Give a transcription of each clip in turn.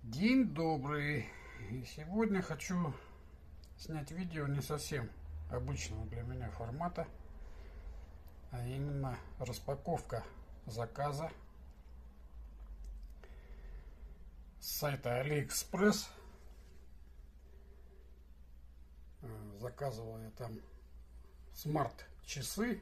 День добрый! И сегодня хочу снять видео не совсем обычного для меня формата, а именно распаковка заказа с сайта AliExpress. Заказывал я там смарт-часы.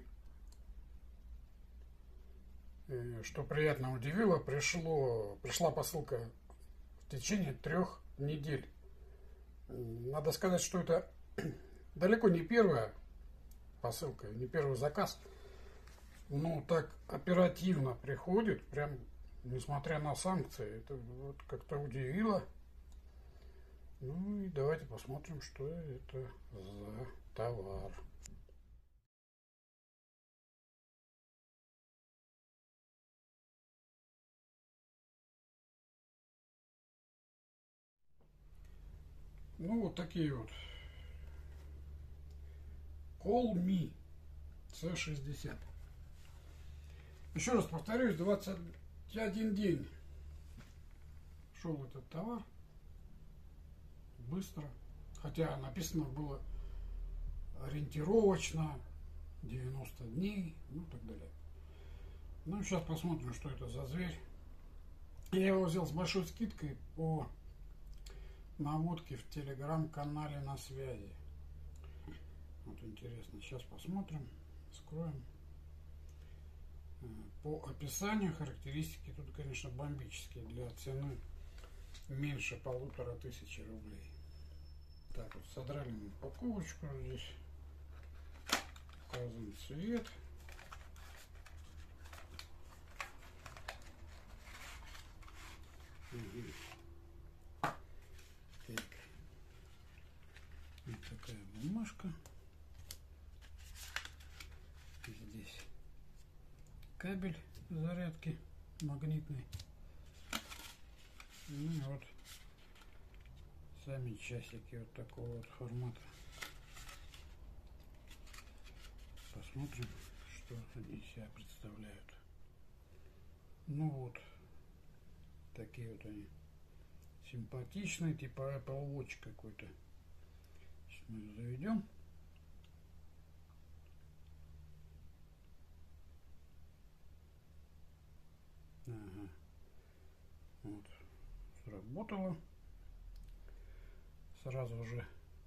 Что приятно удивило, пришла посылка в течение 3 недель. Надо сказать, что это далеко не первая посылка, не первый заказ. Но так оперативно приходит, прям несмотря на санкции. Это вот как-то удивило. Ну и давайте посмотрим, что это за товар. Ну вот такие вот Call.me C60. Еще раз повторюсь, 21 день шел этот товар. Быстро. Хотя написано было ориентировочно 90 дней, ну и так далее. Ну сейчас посмотрим, что это за зверь. Я его взял с большой скидкой по наводке в телеграм-канале на связи. Вот интересно, сейчас посмотрим, скроем. По описанию характеристики тут, конечно, бомбические для цены меньше 1500 рублей. Так вот, содрали мы упаковочку, здесь указан цвет. Так. Вот такая бумажка. Здесь кабель зарядки магнитный. Ну и вот сами часики вот такого вот формата. Посмотрим, что они из себя представляют. Ну вот такие вот они симпатичные, типа Apple Watch какой-то. Сейчас мы ее заведем. Ага. Вот, сработало. Сразу же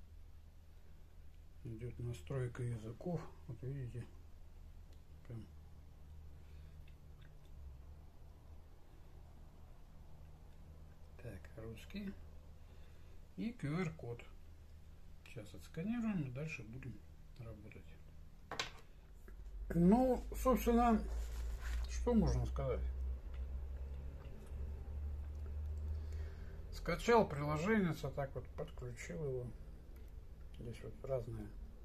идет настройка языков. Вот видите, прям так, русский и QR-код. Сейчас отсканируем и дальше будем работать. Ну, собственно, что можно сказать? Скачал приложение, так вот подключил его. Здесь вот разные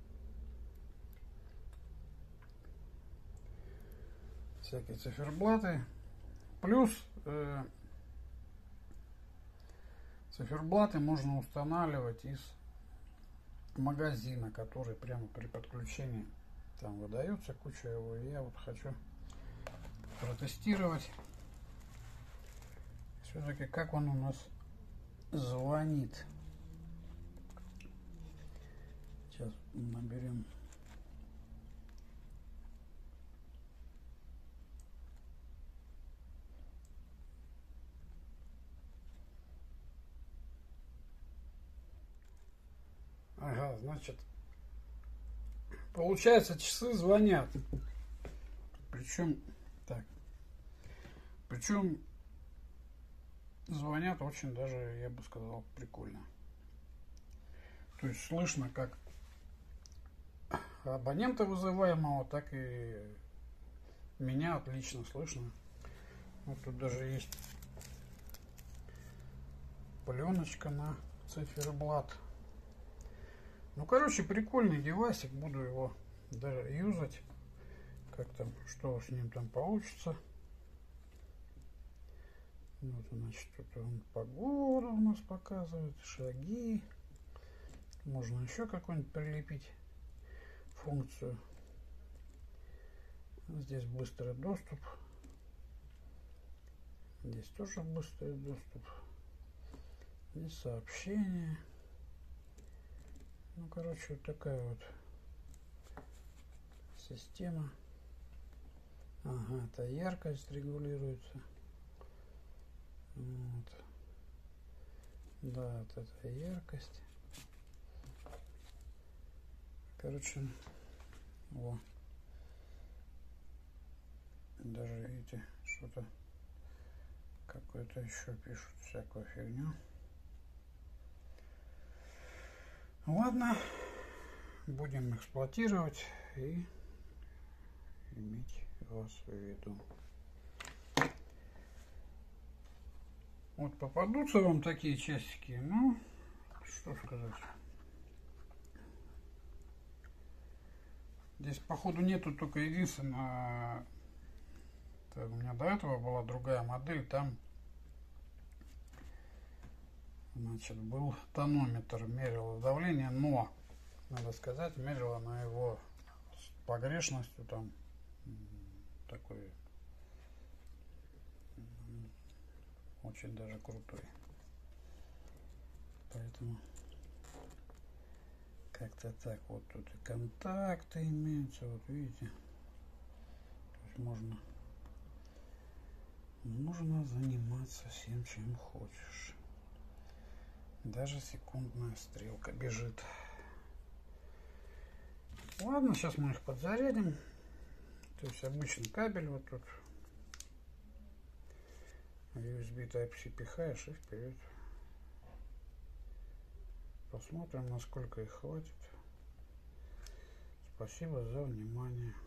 всякие циферблаты. Плюс циферблаты можно устанавливать из магазина, который прямо при подключении там выдается куча его. И я вот хочу протестировать все-таки, как он у нас звонит. Сейчас наберем. Ага, значит, получается, часы звонят. Причем так. Причем звонят очень даже, я бы сказал, прикольно. То есть слышно, как абонента вызываемого, так и меня отлично слышно. Вот тут даже есть пленочка на циферблат. Ну, короче, прикольный девайсик. Буду его даже юзать. Как там, что с ним там получится. Вот, значит, тут он погоду у нас показывает, шаги. Можно еще какую-нибудь прилепить функцию. Здесь быстрый доступ. Здесь тоже быстрый доступ. И сообщение. Ну, короче, вот такая вот система. Ага, это яркость регулируется. Вот. Да, вот это яркость. Короче, во. Даже, видите, что-то какое-то еще пишут, всякую фигню. Ладно, будем эксплуатировать и иметь вас в виду. Вот попадутся вам такие часики, ну, что сказать. Здесь, походу, нету только единственное, у меня до этого была другая модель, там, значит, был тонометр, мерило давление, но, надо сказать, мерила на его с погрешностью там такой очень даже крутой. Поэтому как-то так. Вот тут и контакты имеются, вот видите. То есть можно заниматься всем, чем хочешь. Даже секундная стрелка бежит. Ладно, сейчас мы их подзарядим. То есть обычный кабель вот тут. USB Type-C пихаешь и вперед. Посмотрим, насколько их хватит. Спасибо за внимание.